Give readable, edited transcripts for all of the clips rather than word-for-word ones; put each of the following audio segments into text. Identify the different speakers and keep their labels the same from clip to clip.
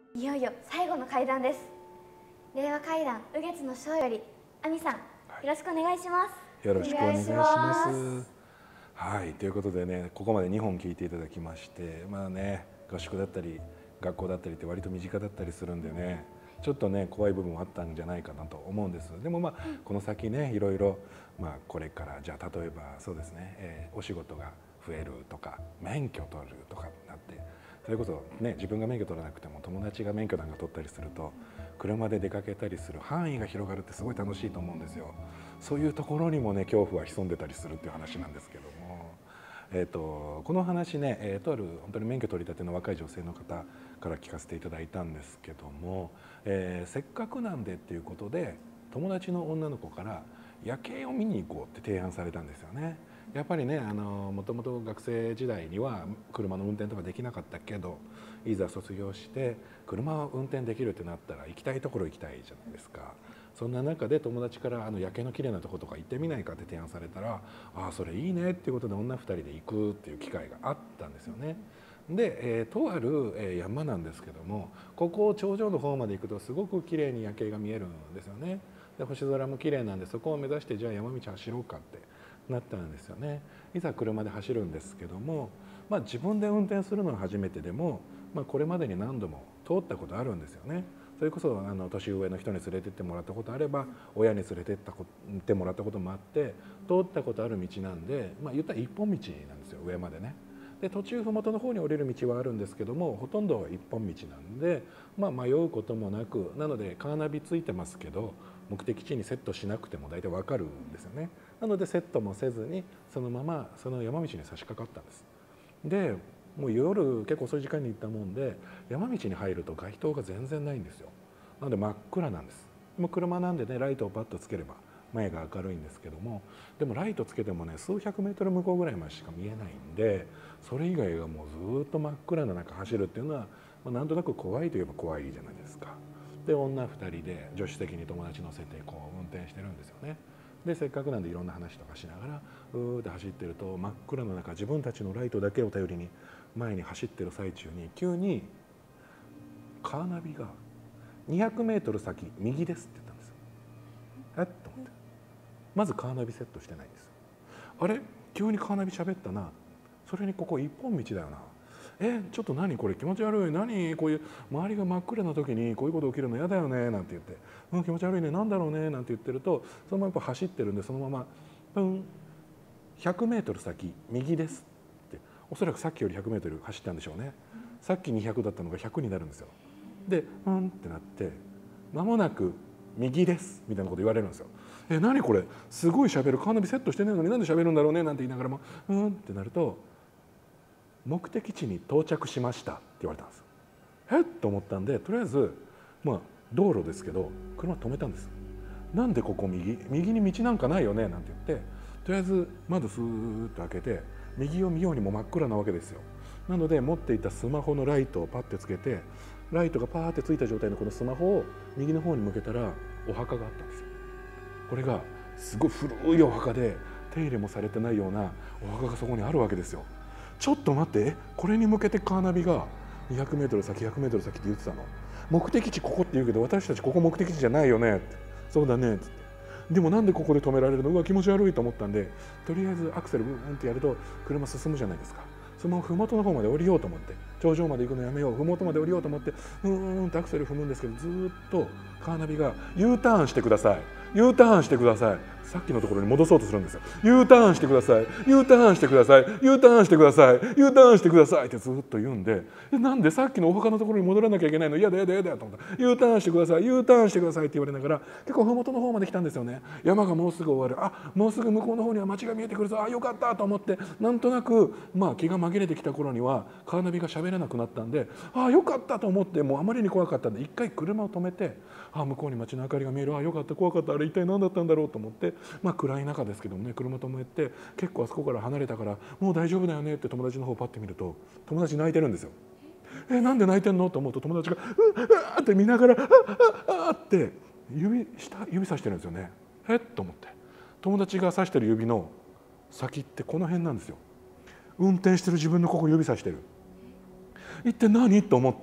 Speaker 1: いよいよ最後の階段です。令和階段雨月の章より亜美さん、よろしくお願いします。
Speaker 2: よろしくお願いします。はい、ということでね、ここまで2本聞いていただきまして、まあね、合宿だったり学校だったりって割と身近だったりするんでね、ちょっとね怖い部分もあったんじゃないかなと思うんです。でもまあこの先ね、いろいろまあこれからじゃあ例えばそうですね、お仕事が増えるとか免許取るとかになって、それこそね自分が免許取らなくても友達が免許なんか取ったりすると車で出かけたりする範囲が広がるってすごい楽しいと思うんですよ。そういうところにもね恐怖は潜んでたりするっていう話なんですけども、この話ね、とある本当に免許取り立ての若い女性の方から聞かせていただいたんですけども、せっかくなんでっていうことで友達の女の子から夜景を見に行こうって提案されたんですよね。やっぱりね、もともと学生時代には車の運転とかできなかったけど、いざ卒業して車を運転できるってなったら行きたいところ行きたいじゃないですか。そんな中で友達から夜景の綺麗なとことか行ってみないかって提案されたら、ああそれいいねっていうことで女2人で行くっていう機会があったんですよね。で、とある山なんですけども、ここ頂上の方まで行くとすごく綺麗に夜景が見えるんですよね。で星空も綺麗なんで、そこを目指してじゃあ山道走ろうかってなったんですよね。いざ車で走るんですけども、まあ、自分で運転するのは初めてでも、まあ、これまでに何度も通ったことあるんですよね。それこそ年上の人に連れてってもらったことあれば、親に連れてってもらったこともあって、通ったことある道なんで、まあ、言ったら一本道なんですよ、上までね。で途中麓の方に降りる道はあるんですけども、ほとんどは一本道なんで、まあ、迷うこともなく、なのでカーナビついてますけど目的地にセットしなくても大体わかるんですよね。なのでセットもせずにそのままその山道に差し掛かったんです。でもう夜結構遅い時間に行ったもんで、山道に入ると街灯が全然ないんですよ。なので真っ暗なんです。もう車なんでね、ライトをパッとつければ前が明るいんですけども、でもライトつけてもね数百メートル向こうぐらいまでしか見えないんで、それ以外がもうずっと真っ暗な中走るっていうのは、まあ、なんとなく怖いといえば怖いじゃないですか。で女2人で助手席に友達乗せてこう運転してるんですよね。でせっかくなんでいろんな話とかしながらうーって走ってると、真っ暗の中自分たちのライトだけを頼りに前に走ってる最中に急にカーナビが200メートル先右ですって言ったんですよ。えっと思って、まずカーナビセットしてないんです。あれ急にカーナビ喋ったな、それにここ一本道だよな、ちょっと何これ気持ち悪い、何こういう周りが真っ暗な時にこういうこと起きるの嫌だよねなんて言って、気持ち悪いね、なんだろうねなんて言ってると、そのままやっぱ走ってるんで、そのまま100メートル先右ですって、おそらくさっきより100メートル走ったんでしょうね。さっき200だったのが100になるんですよ。でってなって、間もなく右ですみたいなこと言われるんですよ。何これすごい喋る、カーナビセットしてないのになんで喋るんだろうねなんて言いながらもってなると、目的地に到着しましたって言われたんです。と思ったんで、とりあえずまあ道路ですけど車止めたんです。なんでここ右に道なんかないよねなんて言って、とりあえず窓スーッと開けて右を見ようにも真っ暗なわけですよ。なので持っていたスマホのライトをパッてつけて、ライトがパーってついた状態のこのスマホを右の方に向けたらお墓があったんですよ。これがすごい古いお墓で手入れもされてないようなお墓がそこにあるわけですよ。ちょっと待って、これに向けてカーナビが200メートル先100メートル先って言ってたの、目的地ここって言うけど私たちここ目的地じゃないよねって、そうだねっつって、でもなんでここで止められるの、うわ気持ち悪いと思ったんで、とりあえずアクセルブーンってやると車進むじゃないですか。その麓の方まで降りようと思って、頂上まで行くのやめよう、麓まで降りようと思ってってアクセル踏むんですけど、ずっとカーナビが U ターンしてください U ターンしてください、さっきのところに戻そうとするんですよ。 U ターンしてください U ターンしてください U ターンしてください U ターンしてくださいってずっと言うんで、なんでさっきのお墓のところに戻らなきゃいけないの、嫌だ嫌だ嫌だと思ったら U ターンしてください U ターンしてくださいって言われながら、結構麓の方まで来たんですよね。山がもうすぐ終わる、あもうすぐ向こうの方には街が見えてくるぞ、あよかったと思って、なんとなくまあ気が紛れてきた頃にはカーナビが喋らなくなったんで、あよかったと思って、もうあまりに怖かったんで一回車を止めて、向こうに街の明かりが見える、よかった怖かった、あれ一体何だったんだろうと思って、まあ暗い中ですけどもね、車止めて結構あそこから離れたからもう大丈夫だよねって友達の方をパッて見ると、友達泣いてるんですよ。なんで泣いてんのと思うと、友達がうわって見ながらって指さしてるんですよね。と思って、友達が指してる指の先ってこの辺なんですよ。運転してる自分のここ指さしてる。一体何と思って、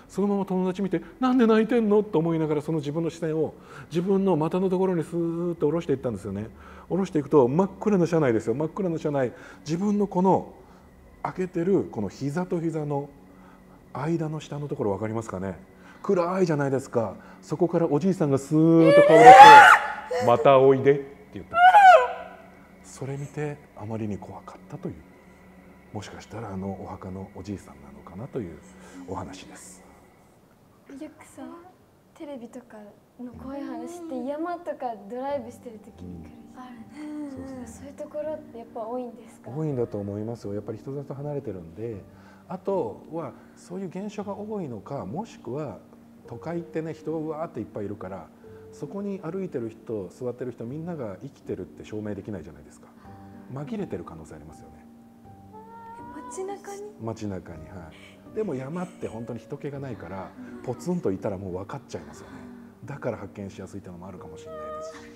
Speaker 2: そのまま友達見て「なんで泣いてんの?」と思いながらその自分の視線を自分の股のところにスーッと下ろしていったんですよね。下ろしていくと真っ暗な車内ですよ。真っ暗な車内、自分のこの開けてるこの膝と膝の間の下のところ分かりますかね。暗いじゃないですか。そこからおじいさんがスーッと顔出して「またおいで」って言ったんです。それ見てあまりに怖かったという、もしかしたらお墓のおじいさんなのかなというお話です。
Speaker 3: よくさ、テレビとかの怖い話って山とかドライブしてる時に来るじゃん。あるね。そういうところってやっぱ多いんですか？
Speaker 2: 多いんだと思いますよ。やっぱり人里離れてるんで、あとはそういう現象が多いのか、もしくは都会ってね、人がうわーっていっぱいいるから、そこに歩いてる人、座ってる人みんなが生きてるって証明できないじゃないですか。紛れてる可能性ありますよね。
Speaker 3: 街中に？
Speaker 2: 街中に、はい。でも山って本当に人気がないからポツンといたらもう分かっちゃいますよね。だから発見しやすいっていうのもあるかもしれないですし、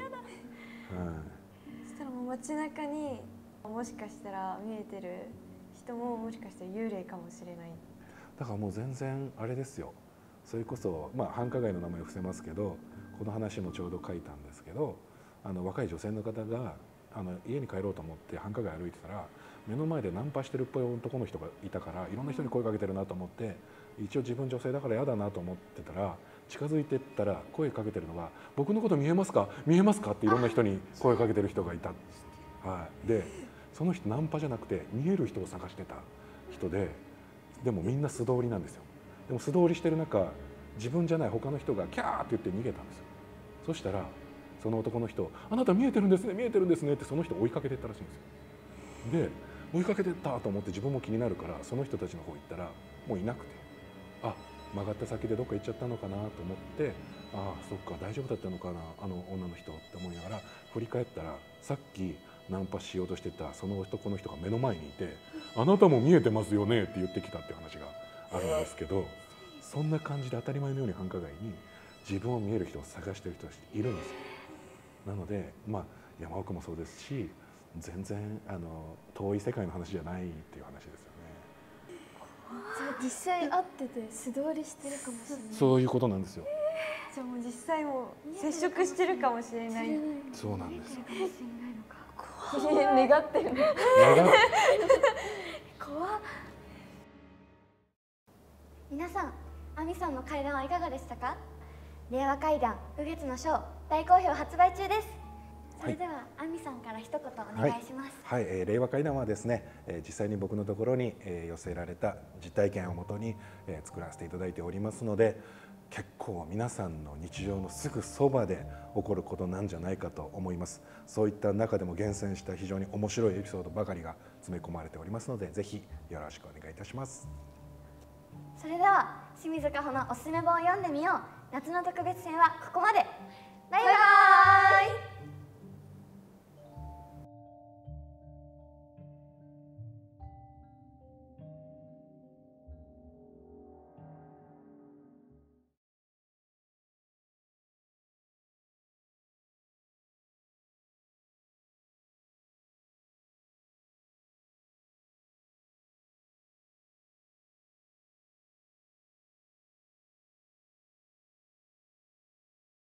Speaker 3: そしたらもう街中にもしかしたら見えてる人ももしかしたら幽霊かもしれない。
Speaker 2: だからもう全然あれですよ。それこそ繁華街の名前を伏せますけど、この話もちょうど書いたんですけど、若い女性の方が家に帰ろうと思って繁華街歩いてたら、目の前でナンパしてるっぽい男の人がいたから、いろんな人に声かけてるなと思って、一応自分女性だから嫌だなと思ってたら、近づいてったら声かけてるのが「僕のこと見えますか見えますか?」っていろんな人に声かけてる人がいたんです。はい、でその人ナンパじゃなくて見える人を探してた人で、でもみんな素通りなんですよ。でも素通りしてる中、自分じゃない他の人がキャーって言って逃げたんですよ。そしたらその男の人「あなた見えてるんですね見えてるんですね」ってその人追いかけてったらしいんですよ。で追いかけてったと思って自分も気になるからその人たちの方行ったらもういなくて、あ、曲がった先でどっか行っちゃったのかなと思って、ああそっか大丈夫だったのかなあの女の人って思いながら振り返ったら、さっきナンパしようとしてたその男の人が目の前にいて「あなたも見えてますよね」って言ってきたっていう話があるんですけど、そんな感じで当たり前のように繁華街に自分を見える人を探してる人たちいるんですよ。なので山奥もそうですし、全然遠い世界の話じゃないっていう話ですよね。
Speaker 3: 実際会ってて素通りしてるかもしれない。
Speaker 2: そういうことなんですよ。
Speaker 3: じゃあもう実際も接触してるかもしれない。
Speaker 2: そうなんですよ。
Speaker 3: 願ってる。怖っ。
Speaker 1: 皆さん、亜美さんの怪談はいかがでしたか？令和怪談雨月の章大好評発売中です。それでは亜美さんから一言お願いします。
Speaker 2: はい、令和怪談はですね、実際に僕のところに寄せられた実体験をもとに作らせていただいておりますので、結構皆さんの日常のすぐそばで起こることなんじゃないかと思います。そういった中でも厳選した非常に面白いエピソードばかりが詰め込まれておりますので、ぜひよろしくお願いいたします。
Speaker 1: それでは清水かほのおすすめ本を読んでみよう夏の特別編はここまで。バイバーイ。